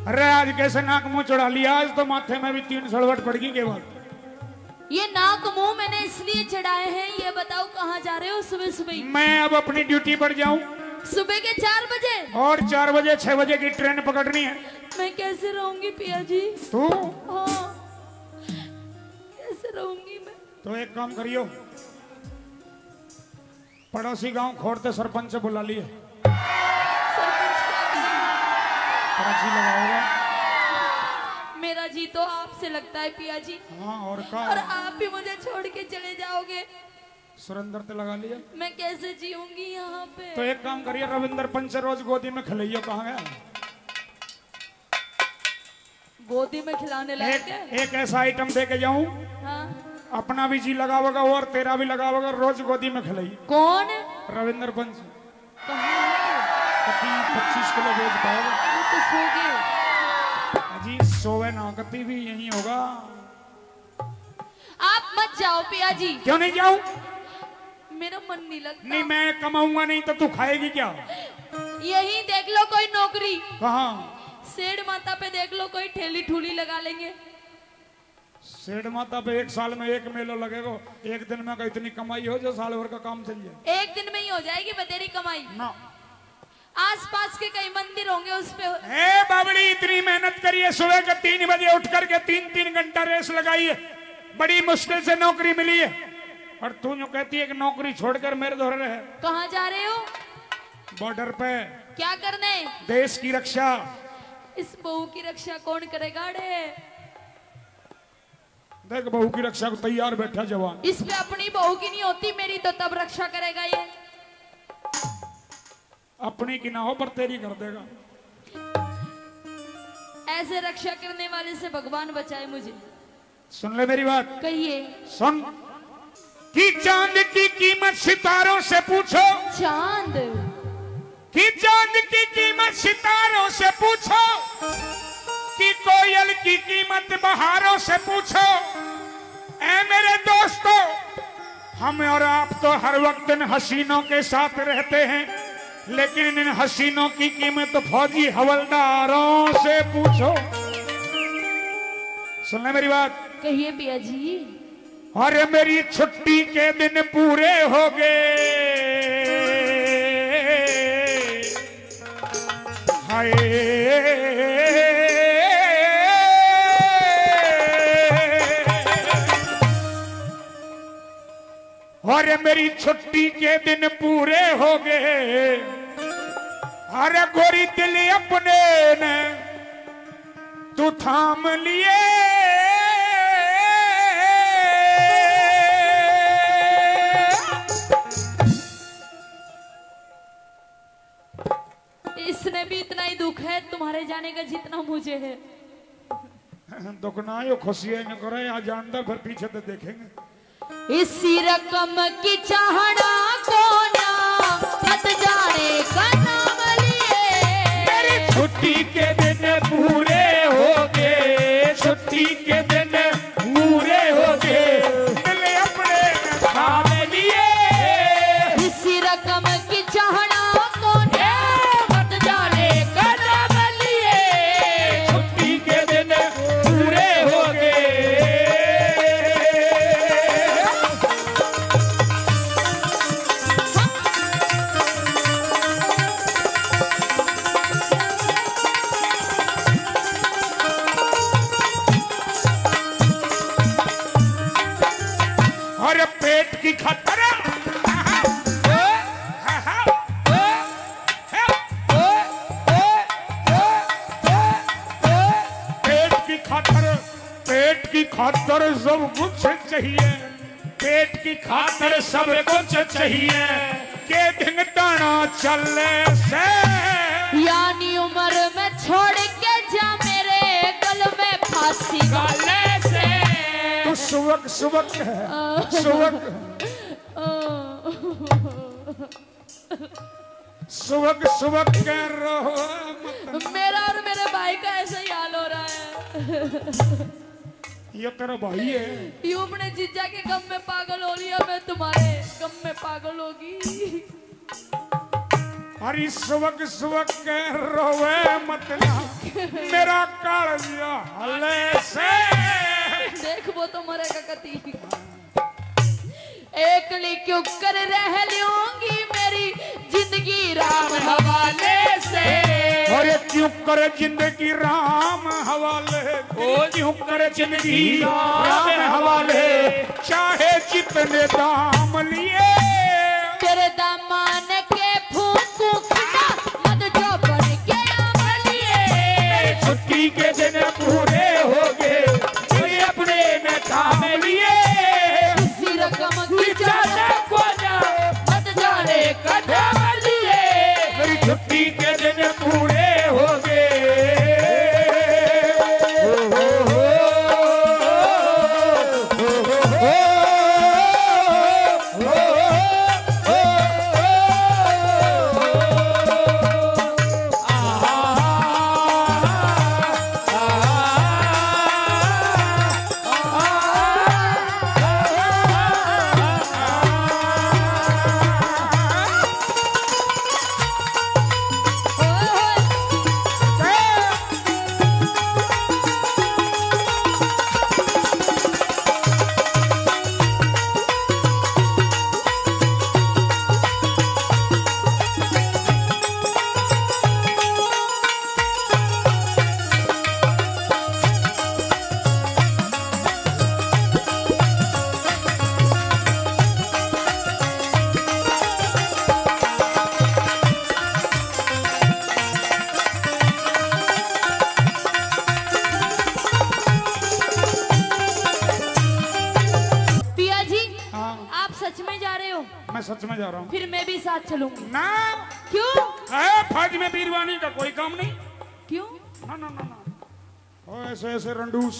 अरे आज कैसे नाक मुंह चढ़ा लिया, आज तो माथे में भी 3 सड़वट पड़ गई के बाद। ये नाक मुंह मैंने इसलिए चढ़ाए हैं, ये बताओ कहाँ जा रहे हो सुबह सुबह? मैं अब अपनी ड्यूटी पर जाऊं। सुबह के 4 बजे? और 4 बजे 6 बजे की ट्रेन पकड़नी है। मैं कैसे रहूंगी पिया जी? तू? हाँ, कैसे रहूंगी मैं? तो एक काम करियो, पड़ोसी गांव खोड़ते सरपंच से बुला लिए, जी लगाओगा। मेरा जी तो आपसे लगता है पिया जी। हाँ और का? और आप भी मुझे छोड़ के चले जाओगे। सुरेंद्र ते लगा लिया। मैं कैसे जीऊंगी यहाँ पे? तो एक काम करिए, रविंदर पंच रोज गोदी में खिलाइयो। कहाँ गया? गोदी में खिलाने लायक है? एक ऐसा आइटम दे के जाऊं, हाँ? अपना भी जी लगाओगा और तेरा भी लगाओगा, रोज गोदी में खिलाइए। कौन? रविंदर पंच। कहाँ है? 25 किलो भेज पाओगे? तो सो गए जी, सोवे ना कती भी यही होगा। आप मत जाओ पिया जी। क्यों नहीं जाऊं? मेरा मन नहीं लगता। नहीं, मैं कमाऊंगा नहीं तो तू खाएगी क्या? यही देख लो कोई नौकरी। कहाँ? सेठ माता पे देख लो, कोई ठेली ठूली लगा लेंगे। सेठ माता पे 1 साल में 1 मेला लगेगा, एक दिन में का इतनी कमाई हो जो साल भर का काम चल जाए। एक दिन में ही हो जाएगी बतेरी कमाई ना। आसपास के कई मंदिर होंगे उस पे। ए बाबड़ी, इतनी मेहनत करिए, सुबह के 3 बजे उठ करके 3-3 घंटा रेस लगाइए, बड़ी मुश्किल से नौकरी मिली है, और तू जो कहती है कि नौकरी छोड़कर मेरे दोहरे रहे। कहाँ जा रहे हो? बॉर्डर पे। क्या करने? देश की रक्षा। इस बहू की रक्षा कौन करेगा? रे देख, बहू की रक्षा को तैयार बैठा जवान। इस पे अपनी बहू की नहीं होती, मेरी तो तब रक्षा करेगा ये। अपनी की ना हो पर तेरी कर देगा। ऐसे रक्षा करने वाले से भगवान बचाए मुझे। सुन ले मेरी बात। कहिए। सुन कि चांद की कीमत सितारों से पूछो। चांद कि चांद की कीमत सितारों से पूछो, कि कोयल की कीमत बहारों से पूछो। ऐ मेरे दोस्तों, हम और आप तो हर वक्त इन हसीनों के साथ रहते हैं, लेकिन इन हसीनों की कीमत फौजी हवलदारों से पूछो। सुन ले मेरी बात। कहिए पिया जी। अरे मेरी छुट्टी के दिन पूरे हो गए, हाय अरे मेरी छुट्टी के दिन पूरे हो गए, अरे गोरी दिल अपने ने तू थाम लिए। इसने भी इतना ही दुख है तुम्हारे जाने का जितना मुझे है। दुख ना यो खुशी है न करे, यहाँ जानता फिर पीछे तो देखेंगे। इसी रकम की चाहना को ना मत जाने का नाम लिए। मेरी छुट्टी के दिन पूरे हो गए, छुट्टी के दिन पूरे हो गए, दिल अपने थाम लिए। इसी रकम की चाहना को ना मत जाने का नाम लिए। छुट्टी के दिन पूरे हो गए। और पेट की खातिर पेट की खातिर सब कुछ चाहिए, पेट की खातिर सब कुछ चाहिए, के दिन टाना चलने से। यानी उम्र में छोड़ के जा मेरे गल में फांसी गले से। तू सुबक सुबक सुबक सुबक सुबक कह रहो। मेरा और मेरे भाई का ऐसा ही हाल हो रहा है। ये तेरा भाई है। यूं अपने जीजा के गम में पागल हो लिया, मैं तुम्हारे गम में पागल होगी। हरी सुवक सुवक के रोवे मतला मेरा कालिया हले से देख वो तो मरेगा कती। एकली क्यों कर रह लूंगी मेरी जिंदगी राम हवाले से। अरे क्यों करे जिंदगी राम हवाले, ओ क्यों करे जिंदगी राम हवाले, चाहे जितने दाम लिए तेरे दामान के फूंकू खिला मत जो बन के आमलिए। छुट्टी के दिन पूरे हो गए कोई अपने में काम लिए, इसी रकम की जाने को जा मत जाने कदम लिए, मेरी छुट्टी के दिन पूरे हो गए। मैं सच में जा रहा हूँ। फिर मैं भी साथ चलूंगी। ना क्यों? फौज में बीरवानी का कोई काम नहीं। क्यों? ना ना ना ना ओ ऐसे ऐसे रंडूस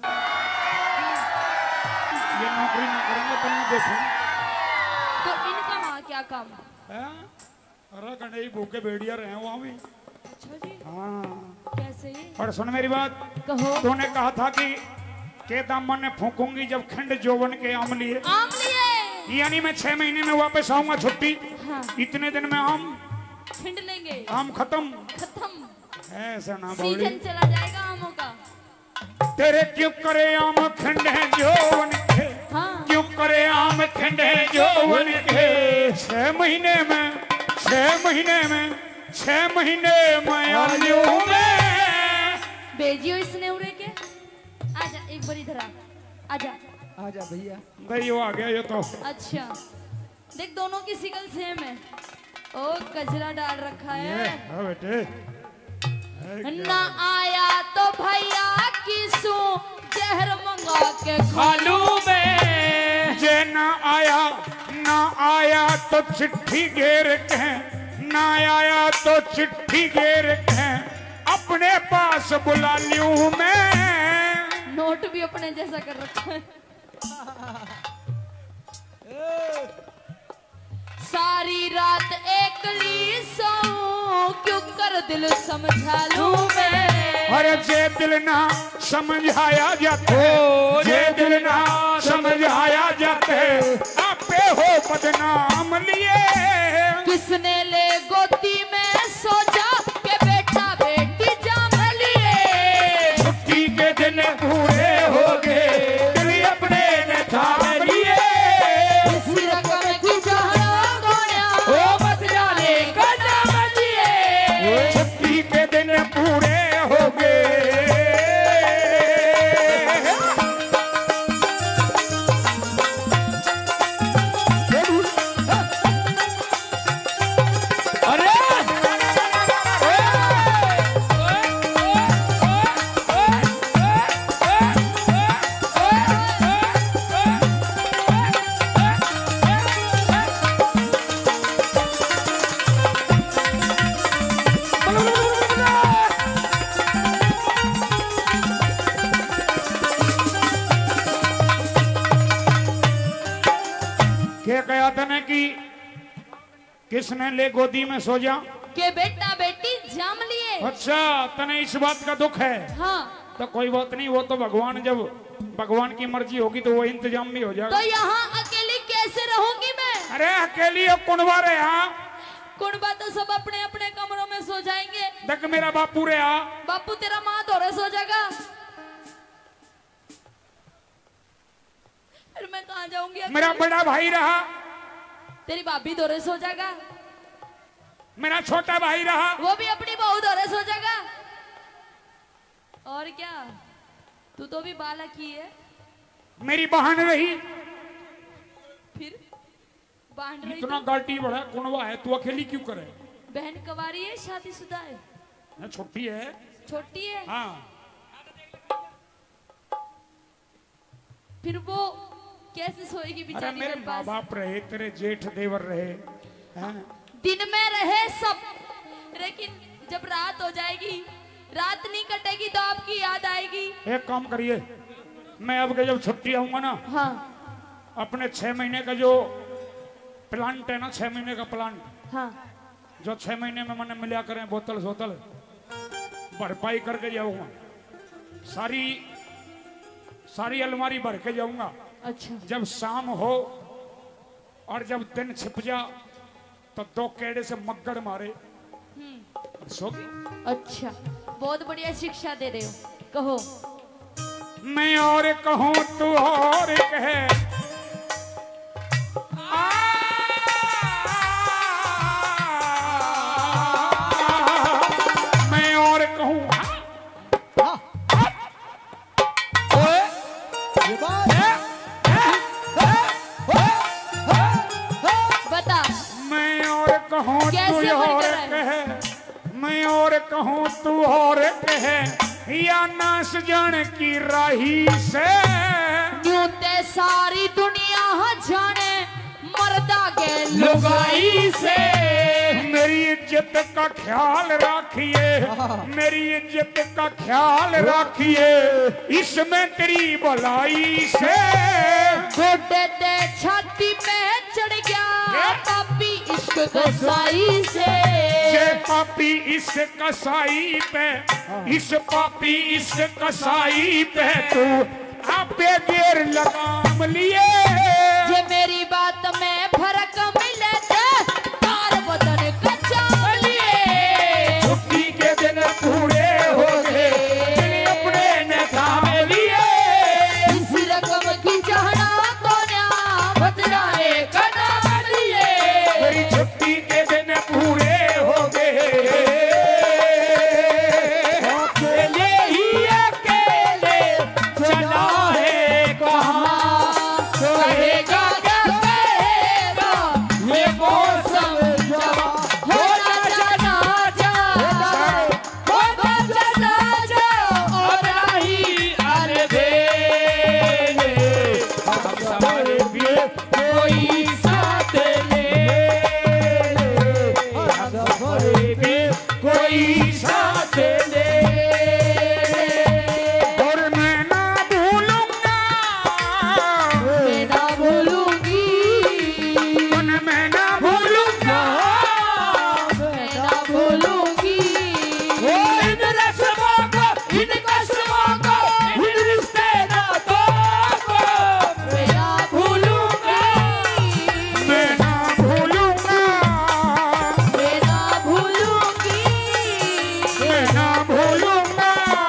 ये नौकरी ना करेंगे तो नहीं देखो। तो इनका वहाँ क्या काम है? अरे कहीं भूखे भेड़िया रहे वहाँ भी। अच्छा जी। हाँ कैसे? और सुन मेरी बात, कहो। तूने कहा था कि के दामन ने फूकूंगी जब खंड जोवन के आम लिए, यानी मैं 6 महीने में वापस आऊंगा छुट्टी। हाँ। इतने दिन में आम खिंड लेंगे, आम खत्म ऐसा ना बोली, सीजन चला जाएगा आमों का। तेरे क्यों करे आम खंड है जोवन के। हाँ। क्यों करे आम खंड है जोवन के, 6 महीने में 6 महीने में 6 महीने में आलू में भेजियो इसने उड़े के। आजा एक बार इधर आजा आजा भैया। भाई वो आ गया ये तो। अच्छा देख दोनों की शिकल सेम है। ओ कचरा डाल रखा है। हाँ बेटे ना आया तो भैया किसू जहर मंगा के खालू में, जे ना आया तो चिट्ठी घेर के, ना आया तो चिट्ठी घेर के अपने पास बुला लूं मैं। नोट भी अपने जैसा कर रखा है। सारी रात एकली सोऊं क्यों कर दिल समझा लूं मैं। अरे जे दिल ना समझाया जाते, जे दिल ना समझाया जाते आपे हो बदनाम लिए। किसने ले गोदी में सोचा के बेटा बेटी जाम लिए। छुट्टी के दिन पूरे हो गए दिल अपने ने थाम लिए। इसी रकम की जहरा गोया ओ मत जाने कदम लिए, छुट्टी के दिन पूरे हो गए। अरे क्या कहा तने कि किसने ले गोदी में सो जा के बेटा बेटी जाम लिए। अच्छा तने इस बात का दुख है। हाँ तो कोई बात नहीं, वो तो भगवान जब भगवान की मर्जी होगी तो वो इंतजाम भी हो तो जाएगा। यहाँ अकेली कैसे रहूंगी मैं। अरे अकेली और कुनवा रे यहाँ कौन बात है, सब अपने अपने कमरों में सो जाएंगे। देख मेरा बापू रे आ। बापू तेरा माँ दौरे सो जाएगा, फिर मैं कहाँ जाऊंगी? मेरा बड़ा भाई रहा, तेरी भाभी दौरे सो जाएगा। मेरा छोटा भाई रहा, वो भी अपनी बहू दौरे सो जाएगा। और क्या, तू तो भी बालक ही है। मेरी बहन रही, फिर बांध रही इतना गाल्टी बड़ा कुनवा है, तू अकेली क्यों करे? बहन कवारी है, शादीशुदा है? ना छोटी है। छोटी है। हाँ। फिर वो कैसे सोएगी अरे बेचारी? मेरे माँ बाप रहे, तेरे जेठ देवर रहे हैं? दिन में रहे सब, लेकिन जब रात हो जाएगी, रात नहीं कटेगी तो आपकी याद आएगी। एक काम करिए, मैं अब जब छुट्टी आऊंगा ना, हाँ। अपने 6 महीने का जो प्लांट है ना, 6 महीने का प्लांट, हाँ। जो 6 महीने में मैंने मिला करें बोतल सोतल, भरपाई करके जाऊंगा। सारी अलमारी भर के जाऊंगा। अच्छा। जब शाम हो और जब दिन छिप जा तो 2 केड़े से मग्गड़ मारे सोगी। अच्छा, बहुत बढ़िया शिक्षा दे रहे हो, कहो। मैं और कहूं तू और कहे, मैं और कहूं बता। मैं और कहूं तू कैसे और बनकर कहे, मैं और कहूं तू और कहे, या नास जान की राही से यूं ते सारी दुनिया जाने मर्दा के लुगाई से। मेरी इज्जत का ख्याल रखिए, मेरी इज्जत का ख्याल रखिए, इसमें तेरी भलाई से। गोडे ते छाती में चढ़ गया पापी इश्क कसाई से। ये पापी इस कसाई पे, इस पापी इस कसाई पे तू आपे गेर लगाम लिए। ये मेरी बात में फर्क मिले थे, तार बदन कच्चा लिए। छुट्टी के दिन पूरे हो गए, दिल अपने ने थाम लिए। इस रकम की चाहना तो ना बदलाए कदम लिए। मेरी छुट्टी के दिन पूरे हो गए, अकेले ही अकेले चला है कहाँ, कहेगा क्या कहेगा ये मौसम जवां। होना जाना जा, होना चला जाओ और नहीं अलबेले, हम सवारे भी कोई साथ ले, हम सवारे भी कोई साथ ले। और मैं ना भूलूंगा, मैं ना भूलूंगी, मैं ना भूलूंगा, मैं ना भूलूंगी। वो इन रस्मों को, इन कसमों को, इन रिश्ते नातों को मैं ना भूलूंगा, मैं ना भूलूंगा, मैं ना भूलूंगी। मैं ना भूलूंगा।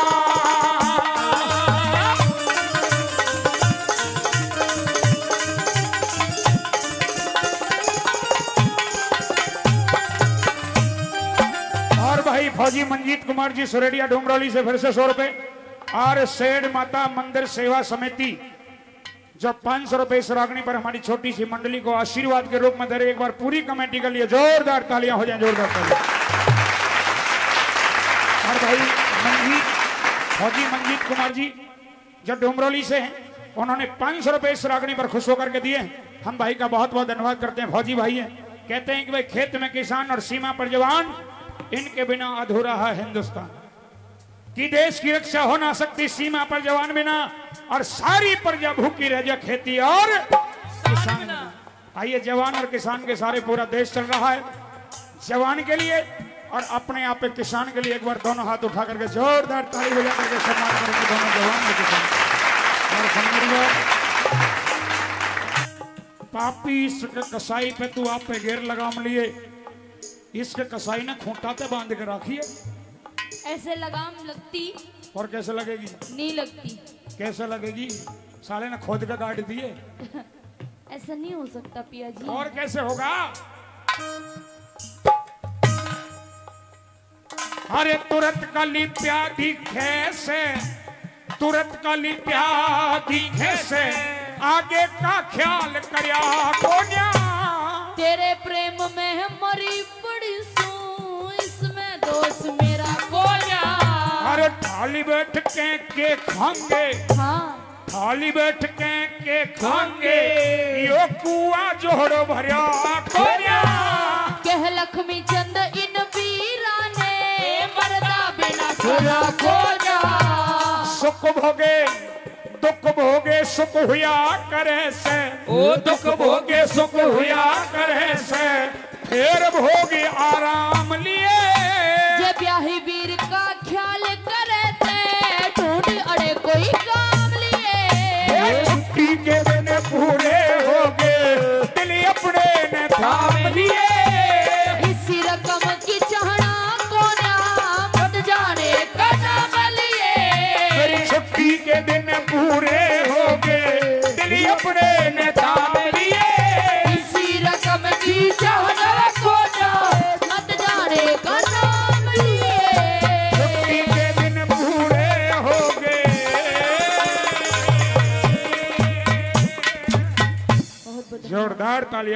और भाई फौजी मंजीत कुमार जी सुरेडिया डुमरौली से फिर से 100 रुपए, और शेड माता मंदिर सेवा समिति जो 500 रुपए इस रागनी पर हमारी छोटी सी मंडली को आशीर्वाद के रूप में दे रही। एक बार पूरी कमेटी के लिए जोरदार तालियां हो जाएं, जोरदार तालियां। और भाई फौजी मंजीत कुमार जी जो डुमरौली से हैं, उन्होंने 500 रुपए इस रागनी पर खुश होकर के दिए। हम भाई का बहुत बहुत धन्यवाद करते हैं। फौजी भाई हैं, कहते हैं कि भाई खेत में किसान और सीमा पर जवान, इनके बिना अधूरा है हिंदुस्तान। कि देश की रक्षा हो ना सकती सीमा पर जवान बिना, और सारी प्रजा भूखी रह जाए खेती और किसान बिना। आइए, जवान और किसान के सारे पूरा देश चल रहा है, जवान के लिए और अपने आप पे किसान के लिए। एक बार दोनों हाथ उठा करके जोरदार ताली बजा करके सम्मान करेंगे दोनों जवान और किसान। और पापी इस कसाई पे तू आप पे घेर लगाम लिए, इसके कसाई ने खूंटा पे बांध के रखी है। ऐसे लगाम लगती और कैसे लगेगी? नहीं लगती। कैसे लगेगी? साले ने खोद के काट दिए। ऐसा नहीं हो सकता पिया जी। और कैसे होगा? अरे तुरंत कली प्यादी कैसे, तुरंत कली प्यादी कैसे, आगे का ख्याल करया कोन्या। तेरे प्रेम में मरी पड़ी सू, इसमें दोष मेरा कोन्या। अरे थाली बैठ के खांगे, हाँ थाली बैठ के खांगे, यो कुआ जोड़ो भरिया कोन्या। कह लक्ष्मी चंद इन वीरा ने, मरदा बिना सुना कोन्या। सुख भोगे दुख भोगे सुख हुआ करे से, ओ दुख भोगे सुख हुआ करे से, फिर भोगे आराम लिए। जे ब्याही वीर का ख्याल करे थे, ढूंढ अड़े कोई काम लिए। छुट्टी के दिन पूरे हो गए, दिल अपने ने थाम लिए। इसी रकम की चाहना कोन्या, मत जाने का नाम लिए। छुट्टी के दिन पूरे हो गए, दिल अपने ने थाम लिए। इसी रकम की चाहना कोन्या, मत जाने का नाम लिए। छुट्टी के दिन पूरे हो गए। बहुत जोरदार तालियां।